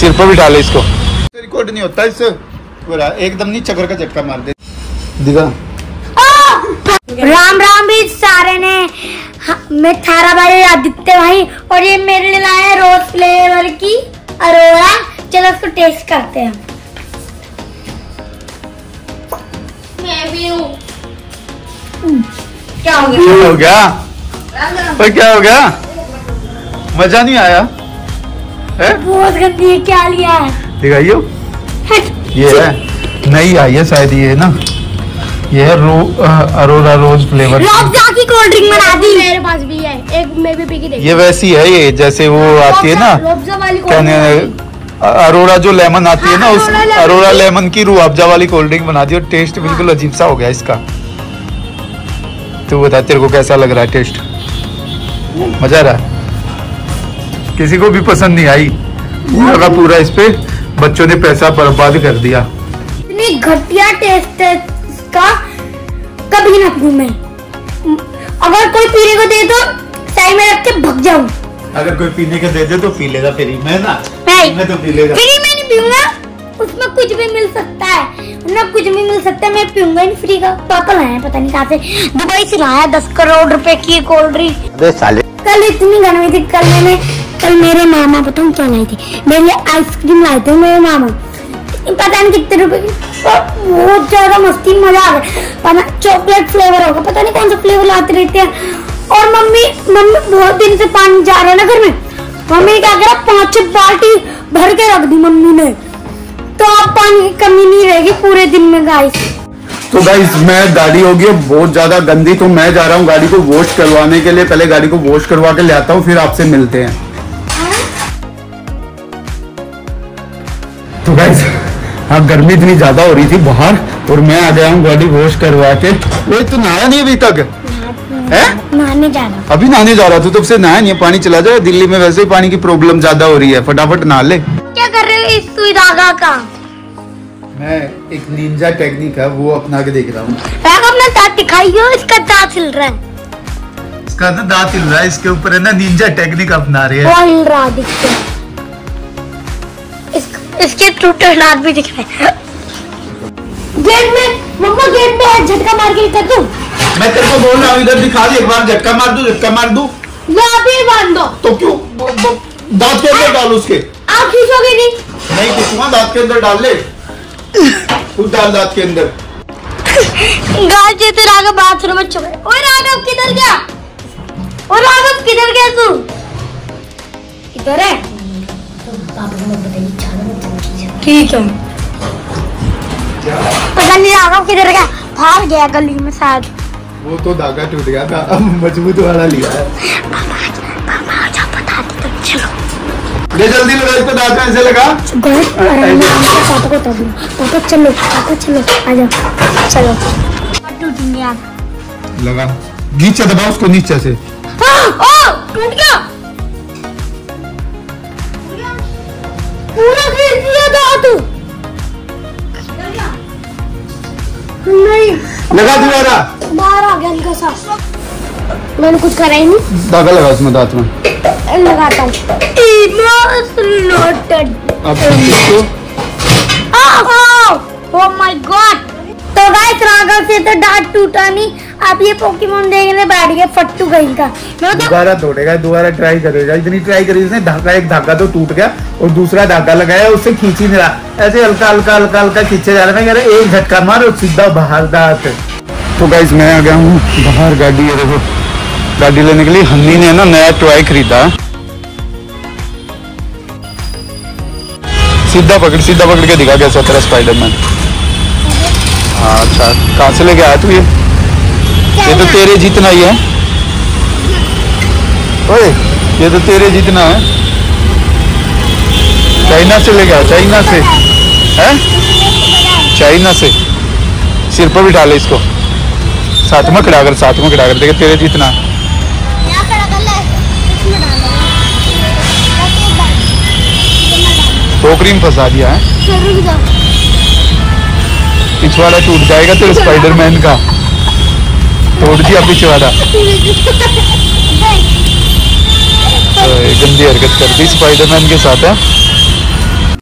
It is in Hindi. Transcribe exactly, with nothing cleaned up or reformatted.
सिर पर बिठा ले इसको। रिकॉर्ड नहीं होता इससे, एकदम नहीं चक्कर का झटका मार दे। दिखा राम राम भी सारे ने। हाँ, मैं थारा भाई आदित्य भाई और ये मेरे लिए लाया रोज फ्लेवर की अरोरा। चलो उसको टेस्ट करते हैं। मैं भी हूँ। क्या हो गया? क्या हो गया? पर क्या हो गया? मजा नहीं आया है? बहुत गंदी है। क्या लिया है? दिखाइयो। ये है नई आई है शायद, ये ना ये है रो, अरोरा रोज फ्लेवर की कोल्ड ड्रिंक बना दी। मेरे पास भी है एक, मैं भी पी के देखी। ये वैसी है, ये जैसे वो आती है ना अरोरा जो लेमन आती है ना, उस अरोरा लेमन की रूह अफ़ज़ा वाली कोल्ड ड्रिंक बना दी और टेस्ट बिल्कुल अजीब सा हो गया इसका। तू बता तेरे को कैसा लग रहा है टेस्ट? मजा आ रहा है? किसी को भी पसंद नहीं आई पूरा पूरा, इस पे बच्चों ने पैसा बर्बाद कर दिया। इतनी घटिया टेस्ट है इसका, कभी ना पीऊं मैं। अगर कोई पीने को दे तो साइड में रख के भग जाऊं। अगर कोई पीने को दे दे तो पी लेगा फ्री में ना, मैं तो पी लेगा। फ्री में नहीं पीऊंगा, उसमें कुछ भी मिल सकता है ना, कुछ भी मिल सकता है। मैं पीऊंगा नहीं फ्री का। पापा लाया पता नहीं कहाँ से, दुबई से लाया दस करोड़ रुपए की कोल्ड ड्रिंक। अबे साले कल इतनी गर्मी थी, कल मैंने कल मेरे मामा बताऊं क्या लाए थे, मेरे लिए आइसक्रीम लाए थे मेरे मामा, पता नहीं कितने रुपए की। बहुत ज्यादा मस्ती मजा आ गया। चॉकलेट फ्लेवर होगा, पता नहीं कौन सा फ्लेवर लाते रहते हैं। और मम्मी मम्मी बहुत दिन से पानी जा रहा है ना घर में, मम्मी ने क्या करा, पांच छह बाल्टी भर के रख दी मम्मी ने, तो अब पानी की कमी नहीं रहेगी पूरे दिन में गाइस। तो गाइस मैं गाड़ी होगी बहुत ज्यादा गंदी, तो मैं जा रहा हूँ गाड़ी को वॉश करवाने के लिए। पहले गाड़ी को वॉश करवा के ले आता हूँ, फिर आपसे मिलते हैं। तो गाइस हाँ, गर्मी इतनी ज्यादा हो रही थी बाहर और मैं आ गया हूँ गाड़ी वॉश करवा के। वो तो नहाया नहीं अभी तक है? नहाने जा रहा। अभी नहाने जा रहा था, तब से नहाया नहीं है। पानी चला जाए, दिल्ली में वैसे ही पानी की प्रॉब्लम ज्यादा हो रही है, फटाफट नहा ले। क्या कर रहे हो इस सुई धागा का? मैं एक निंजा टेक्निक है वो अपना के देख रहा हूँ। अपना दांत दिखाइयो, इसका दांत हिल रहा है। इसका ना दांत हिल रहा है, इसके ऊपर है ना निंजा टेक्निक अपना रही है। वो हिल रहा दिखते है। इस, इसके टूटे दांत भी दिख रहे हैं। गेट में मम्मा, गेट में झटका मार के कर दूं? मैं तेरे को बोल रहा हूँ इधर दिखा दे, एक बार झटका मार दूं, झटका मार दूं। यहाँ पे बांध दो। तो क्यों दांत के अंदर डाल उसके? आप खींचोगे नहीं? नहीं खींचूंगा, दांत के अंदर डाल ले, खुद डाल दांत के अंदर। गाय जैसे राघव बाथरूम में छुपे। ओए राघव किधर गया? ओए राघव किधर गया तू? इधर है। ठीक है। पता नहीं राघव किधर गया, भाग गया गली में शायद। वो तो धागा टूट गया था, अब मजबूत वाला लिया है। पापा आजा, बता दे तुम। चलो ले जल्दी लगा इसको, दांत में ऐसे लगा। पापा को तब पापा चलो, पापा चलो, आजा चलो। टूट गया, लगा नीचे दबा उसको, नीचे से। टूट गया पूरा, खींच दिया दांत। नहीं लगा दोबारा, बाहर आ गया हल्का सा। मैंने कुछ करा ही नहीं। धागा लगा उसमें दांत में। लगाता हूँ। अब इसको ओह माय गॉड। तो गाइस राघव से तो दांत टूटा नहीं, आप ये पोकेमोन देखने बैठ गए फट्टू गई का। दोबारा तोड़ेगा, दोबारा ट्राई करेगा। इतनी ट्राई करी उसने, धागा एक धागा तो टूट गया और दूसरा धागा लगाया, उससे खींच ही नहीं रहा, ऐसे हल्का हल्का हल्का हल्का खींचे जा रहा है। मैं कह रहा एक झटका मार और सीधा बाहर दांत। तो गाइस मैं आ गया हूँ बाहर, गाड़ी है देखो, गाड़ी लेने के लिए हन्नी ने ना नया टॉय खरीदा। सीधा पकड़, सीधा पकड़ के दिखा कैसा तेरा स्पाइडरमैन। हाँ अच्छा, कहाँ से लेके आया तू ये? ये तो तेरे जितना ही है। ओए ये तो तेरे जितना है। चाइना से लेके आया, चाइना से है, चाइना से। सिर पर बिठा ले इसको, साथ में खड़ा कर, साथ में खड़ा कर, देखे तेरे जितना। टोकरी में फंसा दिया है। पिछवाड़ा टूट जाएगा तेरे स्पाइडरमैन का, तोड़ दिया पिछवाड़ा। गंदी हरकत कर दी स्पाइडरमैन के साथ है।